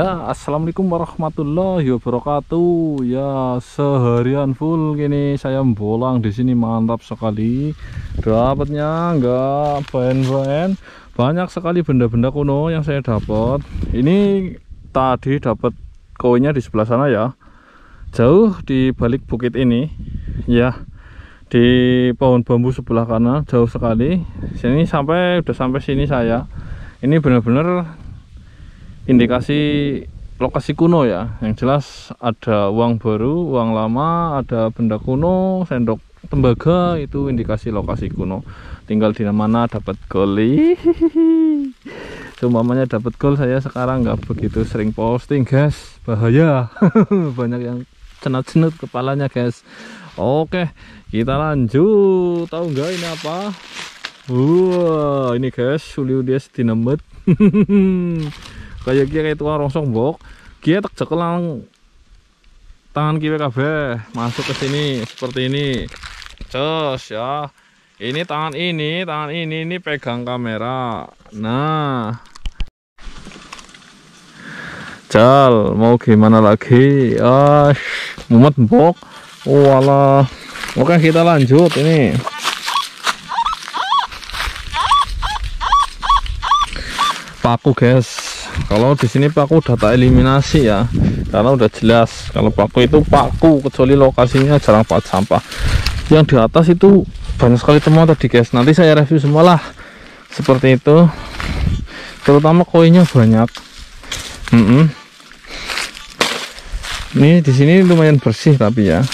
Ya, assalamualaikum warahmatullahi wabarakatuh. Ya, seharian full gini saya bolang di sini, mantap sekali. Dapatnya enggak bahan-bahan, banyak sekali benda-benda kuno yang saya dapat. Ini tadi dapat koinnya di sebelah sana ya, jauh di balik bukit ini. Ya, di pohon bambu sebelah kanan jauh sekali. Sini udah sampai sini saya. Ini benar-benar indikasi lokasi kuno ya. Yang jelas ada uang baru, uang lama, ada benda kuno, sendok tembaga, itu indikasi lokasi kuno. Tinggal di mana dapat gol. Umpamanya dapat gol, saya sekarang nggak begitu sering posting guys, bahaya. Banyak yang cenut-cenut kepalanya guys. Oke, kita lanjut. Tahu nggak ini apa? Wah, ini guys, suliudes dinamet. Kayak tukang rongsok bok, kia tak cekelang tangan kiri kabeh masuk ke sini seperti ini. Cus ya, ini tangan ini pegang kamera. Nah, Cal, mau gimana lagi? Mumet bok. Walah. Oke, kita lanjut ini. Paku guys. Kalau di sini paku udah tak eliminasi ya, karena udah jelas kalau paku itu paku, kecuali lokasinya jarang banget sampah. Yang di atas itu banyak sekali temuan tadi guys, nanti saya review semua lah seperti itu, terutama koinnya banyak. Ini di sini lumayan bersih tapi ya.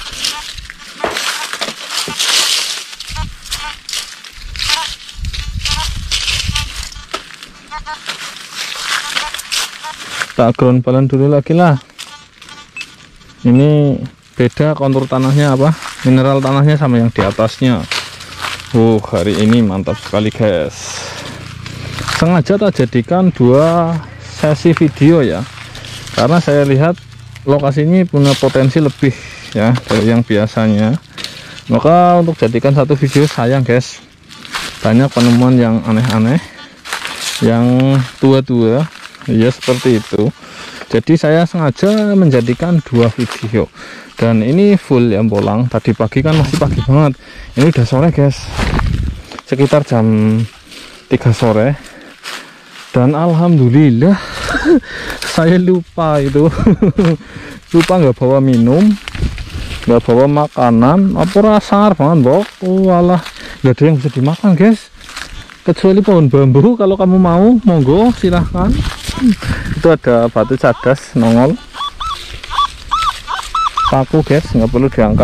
Tak ground balan dulu lagi lah. Ini beda kontur tanahnya, apa mineral tanahnya sama yang di atasnya. Hari ini mantap sekali guys. Sengaja tak jadikan dua sesi video ya, karena saya lihat lokasi ini punya potensi lebih ya dari yang biasanya. Maka untuk jadikan satu video sayang guys, banyak penemuan yang aneh-aneh, yang tua-tua ya seperti itu. Jadi saya sengaja menjadikan dua video, dan ini full yang bolang. Tadi pagi kan masih pagi banget, ini udah sore guys, sekitar jam 3 sore. Dan alhamdulillah saya lupa itu lupa nggak bawa minum, nggak bawa makanan. Apa rasar banget bok. Walah, nggak ada yang bisa dimakan guys, kecuali pohon bambu. Kalau kamu mau, monggo silahkan. Itu ada batu cadas nongol. Paku guys, nggak perlu diangkat.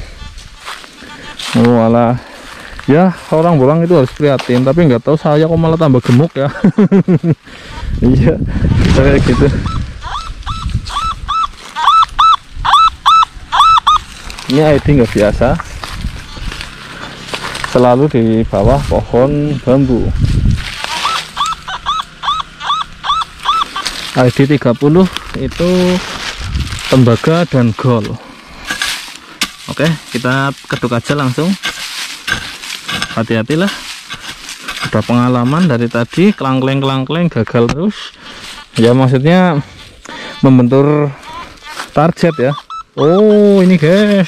Walah, ya orang bolang itu harus prihatin, tapi nggak tahu saya kok malah tambah gemuk ya. Iya, kayak gitu. Ini ID nggak biasa, selalu di bawah pohon bambu. ID 30 itu tembaga dan gol. Oke, kita keduk aja langsung. Hati-hatilah, udah pengalaman dari tadi, kelangkleng gagal terus ya, maksudnya membentur target ya. Oh ini guys,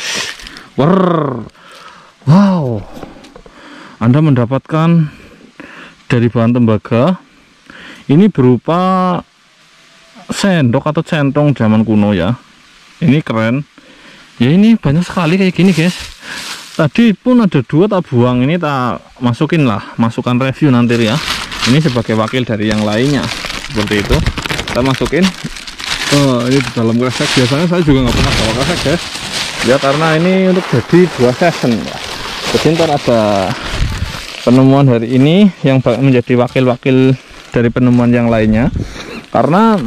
wow, Anda mendapatkan dari bahan tembaga ini berupa sendok atau centong zaman kuno ya. Ini keren ya, ini banyak sekali kayak gini guys. Tadi pun ada dua tak buang, ini tak masukin lah, masukkan review nanti ya. Ini sebagai wakil dari yang lainnya seperti itu, kita masukin. Ini di dalam kresek. Biasanya saya juga nggak pernah bawa kresek guys ya, karena ini untuk jadi dua season ya. Jadi ntar ada penemuan hari ini yang menjadi wakil-wakil dari penemuan yang lainnya, karena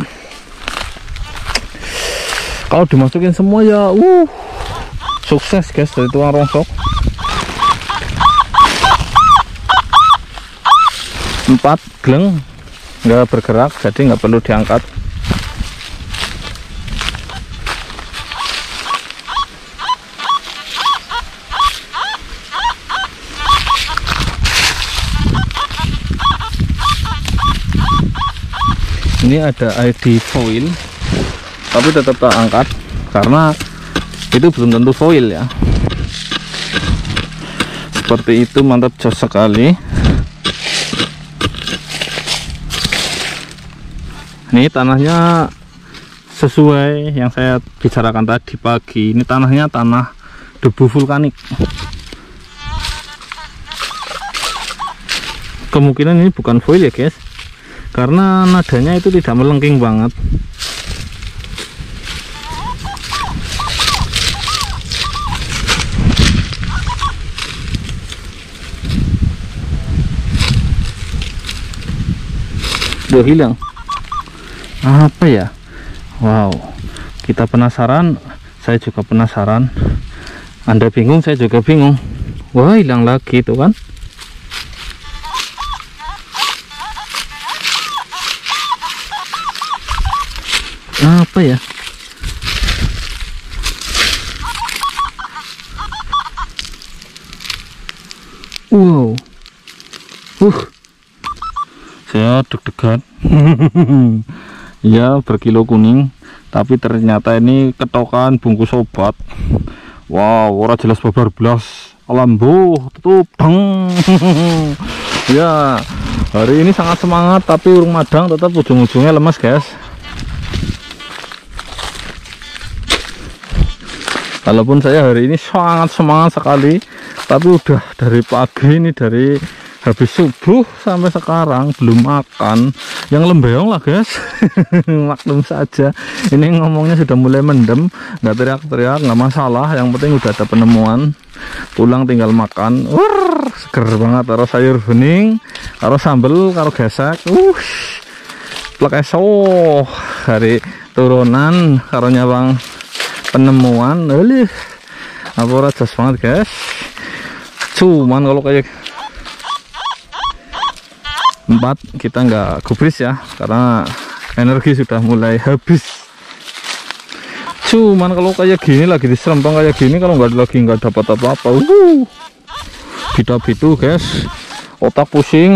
kalau dimasukin semua ya sukses guys dari tukang rongsok. 4 gleng nggak bergerak, jadi nggak perlu diangkat. Ini ada ID foil, tapi tetap tak angkat karena itu belum tentu foil ya. Seperti itu, mantap, jos sekali. Ini tanahnya sesuai yang saya bicarakan tadi pagi. Ini tanahnya tanah debu vulkanik. Kemungkinan ini bukan foil ya guys, karena nadanya itu tidak melengking banget. Udah hilang. Apa ya? Wow, kita penasaran, saya juga penasaran. Anda bingung, saya juga bingung. Wah, hilang lagi tuh kan. Apa ya? Wow. Saya deg-degan. Ya, berkilo kuning, tapi ternyata ini ketokan bungkus obat. Wow, ora jelas babar blas. Alambo tutup bang. Ya, hari ini sangat semangat, tapi urung madang, tetap ujung-ujungnya lemas guys. Walaupun saya hari ini sangat semangat sekali, tapi udah dari pagi ini, dari habis subuh sampai sekarang belum makan. Yang lembeong lah guys. Maklum saja, ini ngomongnya sudah mulai mendem, nggak teriak-teriak, nggak masalah, yang penting udah ada penemuan. Pulang tinggal makan. Seger banget, karo sayur bening, karo sambel, karo gesek. Plek eso hari turunan karo nyawang penemuan. Apa rajas banget guys. Cuman kalau kayak 4 kita nggak gubris ya, karena energi sudah mulai habis. Cuman kalau kayak gini, lagi diserempang kayak gini, kalau nggak dapat apa-apa, bitu guys, otak pusing.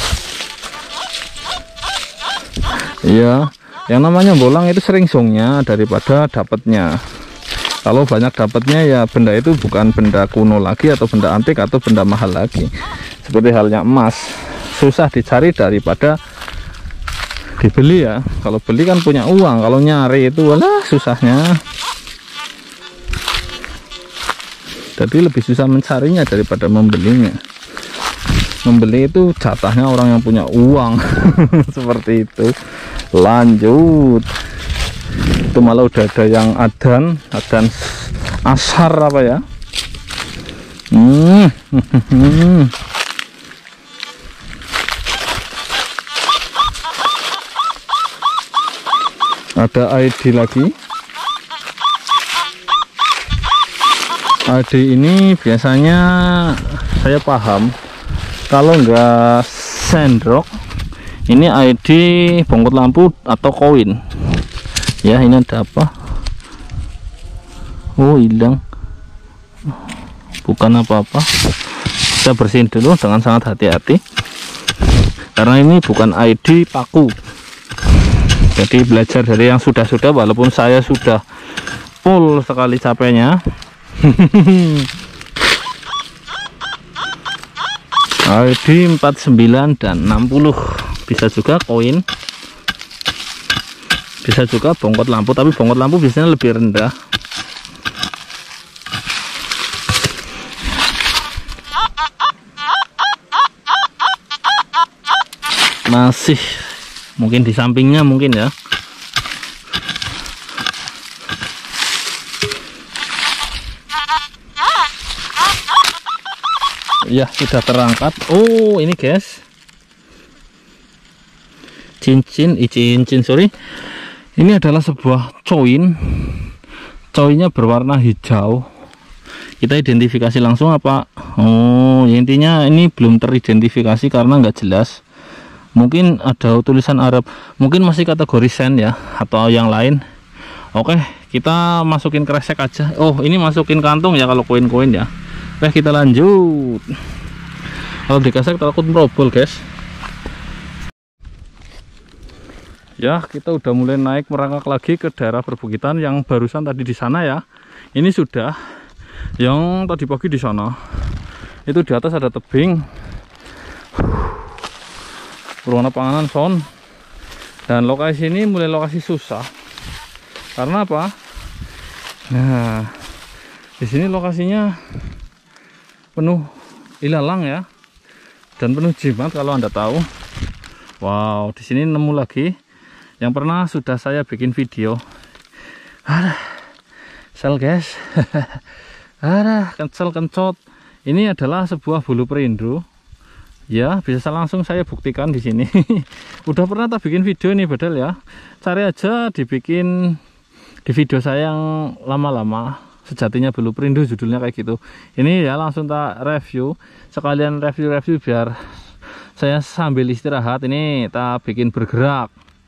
Iya, yang namanya bolang itu sering songnya daripada dapatnya. Kalau banyak dapatnya ya benda itu bukan benda kuno lagi, atau benda antik, atau benda mahal lagi. Seperti halnya emas, susah dicari daripada dibeli ya. Kalau beli kan punya uang, kalau nyari itu walah susahnya. Jadi lebih susah mencarinya daripada membelinya. Membeli itu jatahnya orang yang punya uang. Seperti itu. Lanjut, itu malah udah ada yang adan ashar apa ya. Ada ID lagi. ID ini biasanya saya paham, kalau enggak sendok, ini ID bongkot lampu atau koin. Ya, ini ada apa? Oh, hilang. Bukan apa-apa. Kita bersihin dulu dengan sangat hati-hati, karena ini bukan ID paku. Jadi belajar dari yang sudah-sudah, walaupun saya sudah full sekali capeknya. ID 49 dan 60. Bisa juga koin, bisa juga bongkot lampu, tapi bongkot lampu biasanya lebih rendah. Masih mungkin di sampingnya mungkin ya. Ya, sudah terangkat. Oh, ini guys, cincin, sorry, ini adalah sebuah coin. Coinnya berwarna hijau. Kita identifikasi langsung apa? Oh, intinya ini belum teridentifikasi karena nggak jelas. Mungkin ada tulisan Arab, mungkin masih kategori sen ya, atau yang lain. Oke, kita masukin kresek aja. Oh, ini masukin kantung ya kalau koin-koin ya. Oke, kita lanjut. Kalau dikasek takut merobol guys. Ya, kita udah mulai naik merangkak lagi ke daerah perbukitan yang barusan tadi di sana ya. Ini sudah, yang tadi pagi di sana. Itu di atas ada tebing. Berwarna panganan son. Dan lokasi ini mulai lokasi susah. Karena apa? Nah, di sini lokasinya penuh ilalang ya. Dan penuh jimat kalau Anda tahu. Wow, di sini nemu lagi yang pernah sudah saya bikin video. Ada sel guys. Ada kencel kencot. Ini adalah sebuah bulu perindu. Ya, bisa langsung saya buktikan di sini. Udah pernah tak bikin video ini padahal ya. Cari aja dibikin di video saya yang lama-lama. Sejatinya bulu perindu judulnya kayak gitu. Ini ya langsung tak review. Sekalian review-review biar saya sambil istirahat ini tak bikin bergerak.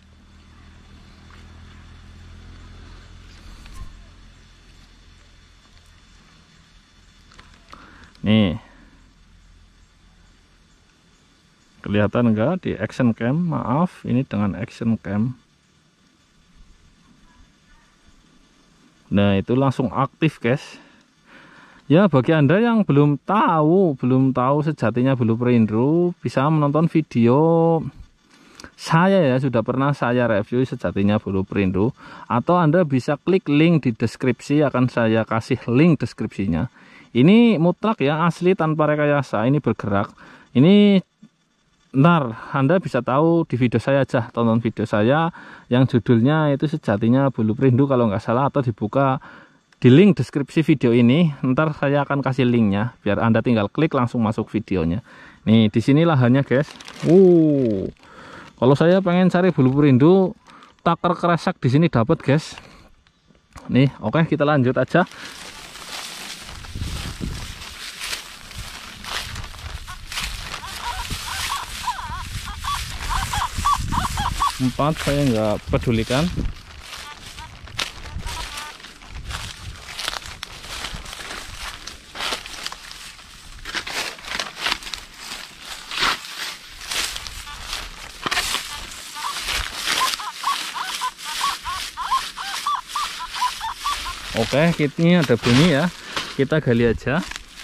Nih, kelihatan enggak di action cam? Maaf, ini dengan action cam. Nah, itu langsung aktif guys. Ya, bagi Anda yang belum tahu sejatinya bulu perindu, bisa menonton video saya ya, sudah pernah saya review sejatinya bulu perindu, atau Anda bisa klik link di deskripsi, akan saya kasih link deskripsinya. Ini mutlak ya, asli tanpa rekayasa, ini bergerak. Ini ntar Anda bisa tahu di video saya aja, tonton video saya yang judulnya itu sejatinya bulu perindu kalau nggak salah, atau dibuka di link deskripsi video ini. Ntar saya akan kasih linknya biar Anda tinggal klik langsung masuk videonya. Nih, di sini lahannya guys. Kalau saya pengen cari bulu perindu takar kresek di sini dapat guys. Nih, oke, kita lanjut aja. Empat saya nggak pedulikan. Oke, ini ada bunyi ya, kita gali aja.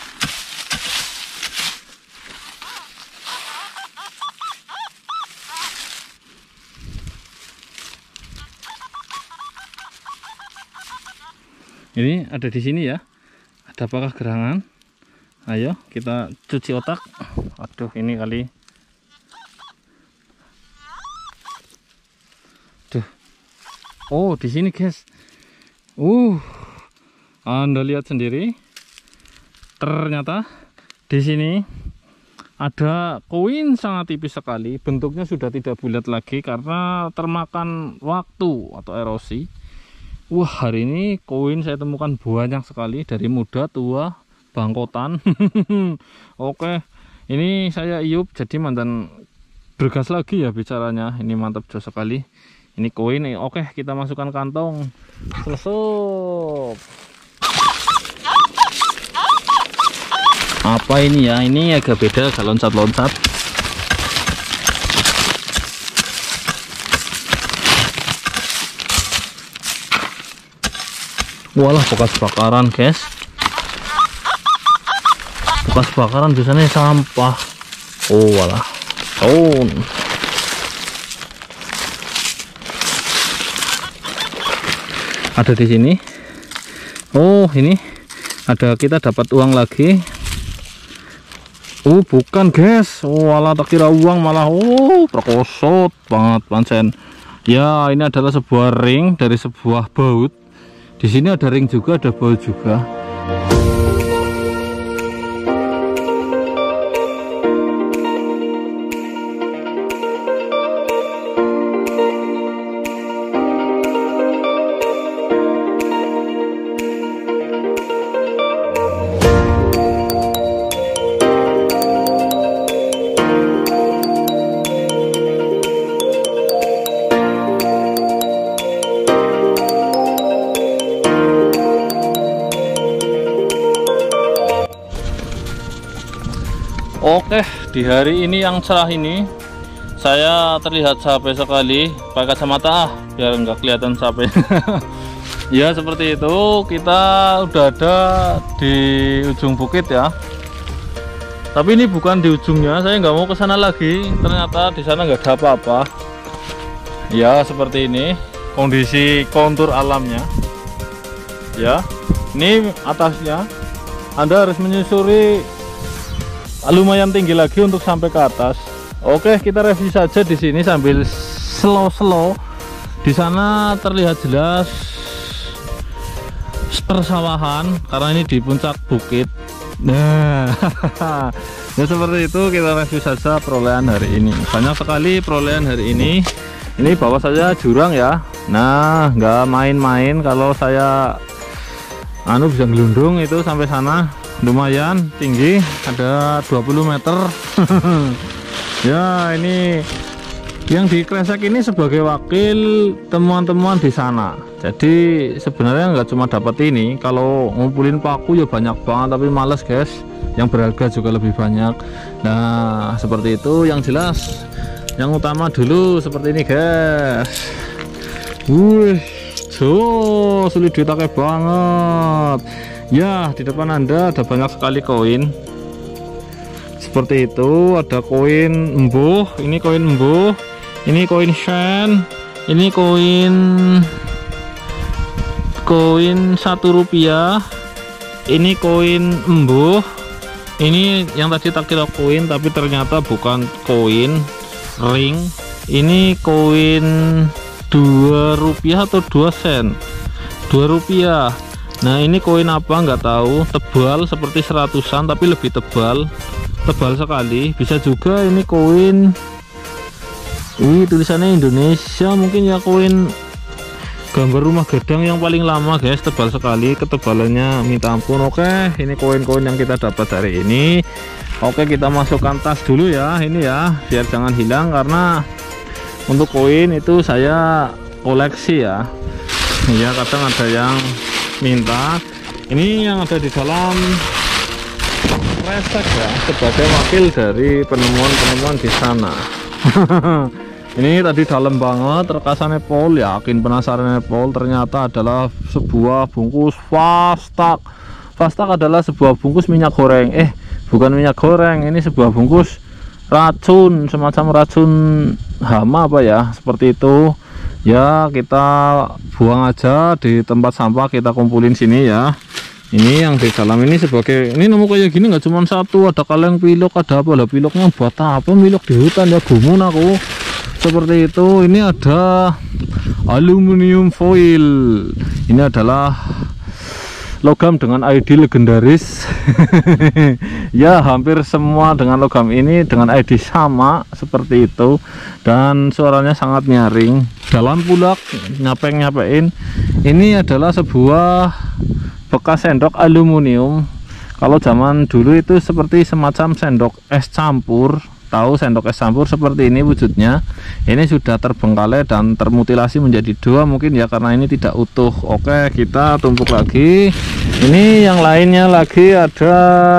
Ini ada di sini ya. Ada apakah gerangan? Ayo kita cuci otak. Aduh, ini kali. Tuh. Oh, di sini guys. Anda lihat sendiri. Ternyata di sini ada koin sangat tipis sekali. Bentuknya sudah tidak bulat lagi karena termakan waktu atau erosi. Wah, hari ini koin saya temukan banyak sekali, dari muda, tua, bangkotan. Oke, ini saya Iyub, jadi mantan bergas lagi ya bicaranya. Ini mantap jauh sekali. Ini koin. Oke, kita masukkan kantong. Selesai. Apa ini ya? Ini agak beda, agak loncat-loncat. Walah, bekas bakaran guys. Bekas bakaran biasanya sampah. Oh walah. Ada di sini. Oh, ini ada, kita dapat uang lagi. Bukan guys. Walah, tak kira uang malah. Perkosot banget pancen. Ya, ini adalah sebuah ring dari sebuah baut. Di sini ada ring juga, ada baut juga. Oke, di hari ini yang cerah ini saya terlihat capek sekali, pakai kacamata biar nggak kelihatan capek. Ya seperti itu, kita udah ada di ujung bukit ya. Tapi ini bukan di ujungnya, saya nggak mau ke sana lagi. Ternyata di sana nggak ada apa-apa. Ya seperti ini kondisi kontur alamnya. Ya, ini atasnya. Anda harus menyusuri lumayan tinggi lagi untuk sampai ke atas. Oke, kita review saja di sini sambil slow. Di sana terlihat jelas persawahan karena ini di puncak bukit. Nah, ya seperti itu, kita review saja perolehan hari ini. Banyak sekali perolehan hari ini. Ini bawah saja jurang ya. Nah, nggak main-main kalau saya bisa gelundung itu sampai sana. Lumayan tinggi, ada 20 meter. Ya, ini yang di Kresek ini sebagai wakil temuan-temuan di sana. Jadi sebenarnya nggak cuma dapat ini, kalau ngumpulin paku ya banyak banget, tapi males guys, yang berharga juga lebih banyak. Nah seperti itu. Yang jelas yang utama dulu seperti ini guys. Sulit dipakai banget ya. Di depan Anda ada banyak sekali koin seperti itu. Ada koin embuh, ini koin embuh, ini koin shen, ini koin Rp1, ini koin embuh, ini yang tadi tak kira koin tapi ternyata bukan koin, ring. Ini koin Rp2 atau 2 sen, Rp2. Nah ini koin apa nggak tahu, tebal seperti 100-an tapi lebih tebal sekali. Bisa juga ini koin, tulisannya Indonesia, mungkin ya koin gambar rumah gadang yang paling lama guys, tebal sekali, ketebalannya minta ampun. Oke, ini koin-koin yang kita dapat hari ini. Oke, kita masukkan tas dulu ya, ini ya, biar jangan hilang, karena untuk koin itu saya koleksi ya. Ya kadang ada yang minta. Ini yang ada di dalam Kresek ya, sebagai wakil dari penemuan-penemuan di sana. Ini tadi dalam banget rekasannya Pol, yakin penasaran Pol, ternyata adalah sebuah bungkus Fastak. Fastak adalah sebuah bungkus minyak goreng. Bukan minyak goreng, ini sebuah bungkus racun, semacam racun hama apa ya, seperti itu. Ya kita buang aja di tempat sampah, kita kumpulin sini ya. Ini yang di dalam ini sebagai, ini nemu kayak gini nggak cuma satu, ada kaleng pilok, ada apa lah, piloknya buat apa milok di hutan ya, gumun aku. Seperti itu. Ini ada aluminium foil, ini adalah logam dengan ID legendaris. Ya hampir semua dengan logam ini dengan ID sama seperti itu, dan suaranya sangat nyaring, dalam pula nyapein. Ini adalah sebuah bekas sendok aluminium. Kalau zaman dulu itu seperti semacam sendok es campur. Tahu sendok es campur seperti ini wujudnya. Ini sudah terbengkalai dan termutilasi menjadi dua mungkin ya, karena ini tidak utuh. Oke, kita tumpuk lagi. Ini yang lainnya lagi, ada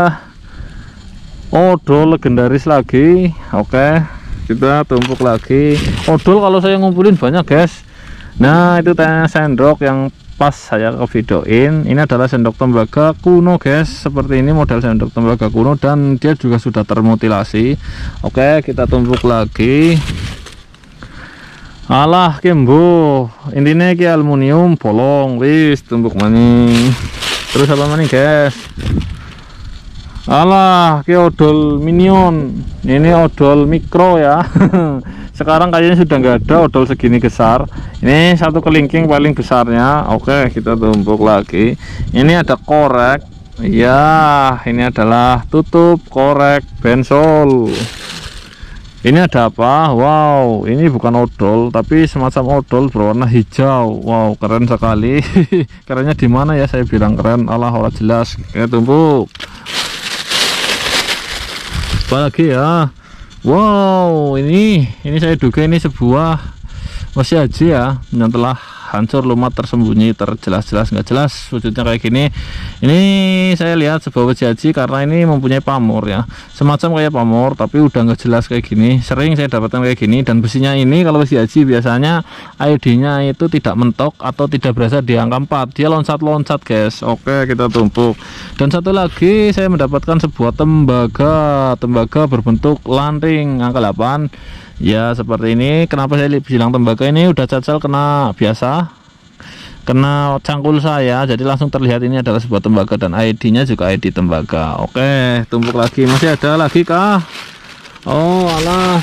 odol legendaris lagi. Oke, kita tumpuk lagi. Odol kalau saya ngumpulin banyak guys. Nah itu sendok yang pas saya ke videoin. Ini adalah sendok tembaga kuno guys, seperti ini model sendok tembaga kuno, dan dia juga sudah termutilasi. Oke, kita tumpuk lagi. Alah kembo, intinya ki aluminium bolong, wis tumpuk maning. Terus apa maning guys? Alah ki odol minion, ini odol mikro ya. Sekarang kayaknya sudah nggak ada odol segini besar. Ini satu kelingking paling besarnya. Oke, kita tumpuk lagi. Ini ada korek ya, ini adalah tutup korek bensol. Ini ada apa? Wow, ini bukan odol tapi semacam odol berwarna hijau. Wow, keren sekali. Kerennya di mana ya saya bilang keren? Alah ora jelas. Kita tumpuk. Apa lagi ya? Wow, ini saya duga ini sebuah Mas Haji ya, yang telah hancur, lumat, tersembunyi, terjelas-jelas nggak jelas wujudnya kayak gini. Ini saya lihat sebuah wajaji karena ini mempunyai pamor ya, semacam kayak pamor tapi udah nggak jelas kayak gini. Sering saya dapatkan kayak gini, dan besinya ini kalau wajaji biasanya ID-nya itu tidak mentok atau tidak berasa di angka 4, dia loncat-loncat guys. Oke, kita tumpuk. Dan satu lagi saya mendapatkan sebuah tembaga berbentuk lanting angka 8 ya, seperti ini. Kenapa saya bilang tembaga? Ini udah cacal kena cangkul saya, jadi langsung terlihat ini adalah sebuah tembaga, dan ID-nya juga ID tembaga. Oke, tumpuk lagi. Masih ada lagi kah? Oh alah,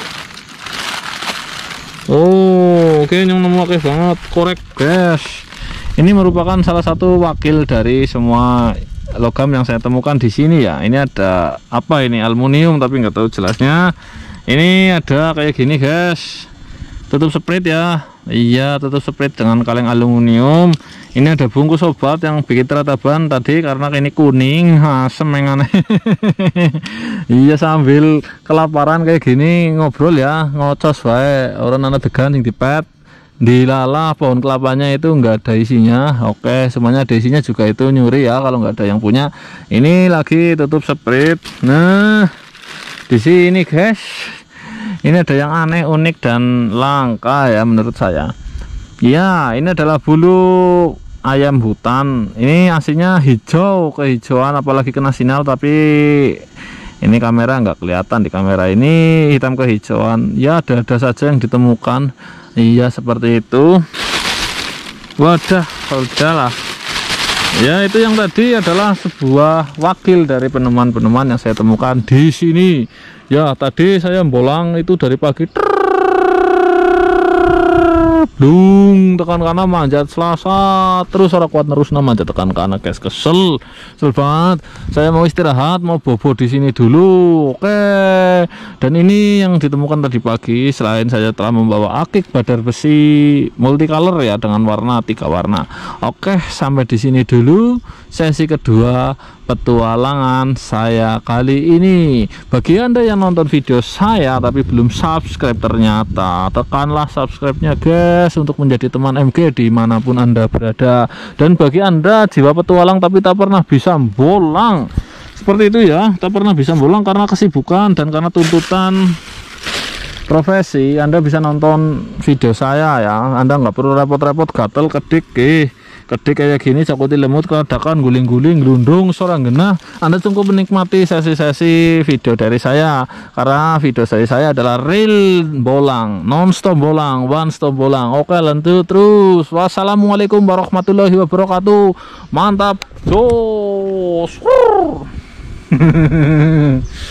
oke, yang nemu oke banget, korek guys. Ini merupakan salah satu wakil dari semua logam yang saya temukan di sini ya. Ini ada apa ini, aluminium tapi nggak tahu jelasnya. Ini ada kayak gini guys, tutup sprit ya. Iya, tutup sprit dengan kaleng aluminium. Ini ada bungkus obat yang bikin terataban tadi karena ini kuning asem yang aneh. Iya, sambil kelaparan kayak gini ngobrol ya, ngocos wae orang anak degan yang dipet dilala pohon kelapanya itu nggak ada isinya. Oke, semuanya ada isinya juga, itu nyuri ya kalau nggak ada yang punya. Ini lagi tutup sprit. Nah, di sini guys, ini ada yang aneh, unik dan langka ya menurut saya. Ya, ini adalah bulu ayam hutan. Ini aslinya hijau kehijauan, apalagi kena sinar, tapi ini kamera nggak kelihatan. Di kamera ini hitam kehijauan. Ya, ada saja yang ditemukan. Iya, seperti itu. Wadah, udahlah. Ya, itu yang tadi adalah sebuah wakil dari penemuan-penemuan yang saya temukan di sini. Ya, tadi saya bolang itu dari pagi. Dung, tekan kanan manjat Selasa, terus orang kuat terus manjat tekan kanan guys, kesel banget. Saya mau istirahat, mau bobo di sini dulu. Oke. Dan ini yang ditemukan tadi pagi, selain saya telah membawa akik badar besi multicolor ya, dengan warna 3 warna. Oke, sampai di sini dulu sesi kedua petualangan saya kali ini. Bagi Anda yang nonton video saya tapi belum subscribe, ternyata tekanlah subscribe-nya guys untuk menjadi teman MG dimanapun Anda berada. Dan bagi Anda jiwa petualang tapi tak pernah bisa bolang, seperti itu ya, tak pernah bisa bolang karena kesibukan dan karena tuntutan profesi, Anda bisa nonton video saya ya. Anda nggak perlu repot-repot gatel kedik kayak gini, cakuti lemut, keledakan, guling-guling, gelundung, seorang genah. Anda cukup menikmati sesi-sesi video dari saya, karena video dari saya adalah real bolang, non-stop bolang, one stop bolang. Oke, lanjut terus. Wassalamualaikum warahmatullahi wabarakatuh. Mantap, jos.